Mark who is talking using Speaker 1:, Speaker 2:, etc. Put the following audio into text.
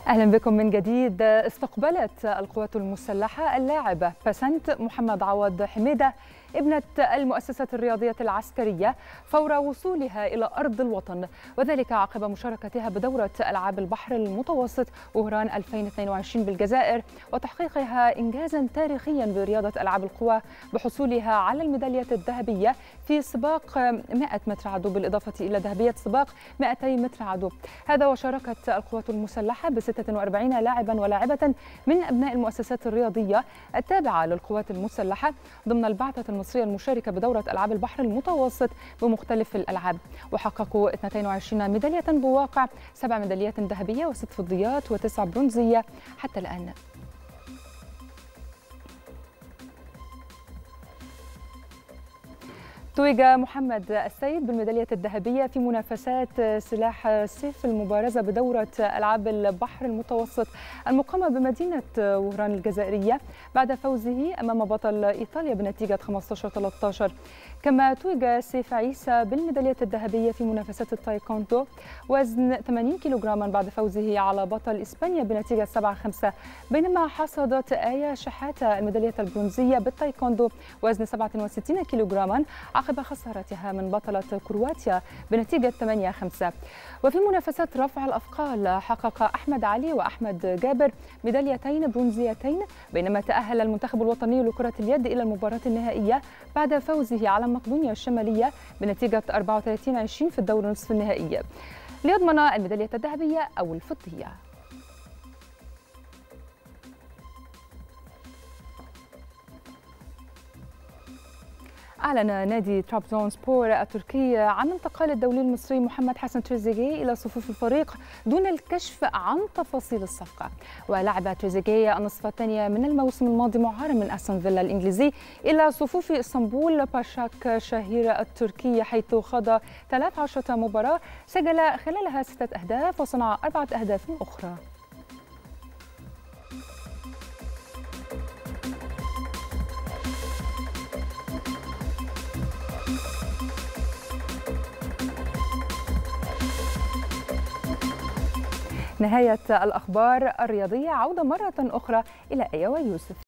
Speaker 1: أهلا بكم من جديد. استقبلت القوات المسلحة اللاعبة بسنت محمد عوض حميدة ابنة المؤسسة الرياضية العسكرية فور وصولها إلى أرض الوطن، وذلك عقب مشاركتها بدورة ألعاب البحر المتوسط وهران 2022 بالجزائر وتحقيقها إنجازا تاريخيا برياضة ألعاب القوى بحصولها على الميدالية الذهبية في سباق 100 متر عدو بالإضافة إلى ذهبية سباق 200 متر عدو. هذا وشاركت القوات المسلحة ب 46 لاعبا ولاعبة من أبناء المؤسسات الرياضية التابعة للقوات المسلحة ضمن البعثة المصرية المشاركة بدورة ألعاب البحر المتوسط بمختلف الألعاب، وحققوا 22 ميدالية بواقع 7 ميداليات ذهبية و6 فضيات و9 برونزية حتى الآن. توج محمد السيد بالميدالية الذهبية في منافسات سلاح سيف المبارزة بدورة ألعاب البحر المتوسط المقامة بمدينة وهران الجزائرية بعد فوزه أمام بطل إيطاليا بنتيجة 15-13. كما توج سيف عيسى بالميدالية الذهبية في منافسات التايكوندو وزن 80 كيلوغراما بعد فوزه على بطل إسبانيا بنتيجة 7-5، بينما حصدت آية شحاتة الميدالية البرونزية بالتايكوندو وزن 67 كيلوغراما عقب خسارتها من بطلة كرواتيا بنتيجة 8-5. وفي منافسات رفع الأثقال حقق أحمد علي وأحمد جابر ميداليتين برونزيتين، بينما تأهل المنتخب الوطني لكرة اليد إلى المباراة النهائية بعد فوزه على مقدونيا الشمالية بنتيجة 34-20 في الدور نصف النهائي ليضمن الميدالية الذهبية أو الفضية. أعلن نادي ترابزونسبور التركي عن انتقال الدولي المصري محمد حسن تريزيجيه إلى صفوف الفريق دون الكشف عن تفاصيل الصفقة. ولعب تريزيجيه النصف الثاني من الموسم الماضي معار من أستون فيلا الإنجليزي إلى صفوف اسطنبول باشاك شهير التركي، حيث خاض 13 مباراة سجل خلالها 6 أهداف وصنع 4 أهداف أخرى. نهاية الأخبار الرياضية، عودة مرة أخرى إلى آية ويوسف.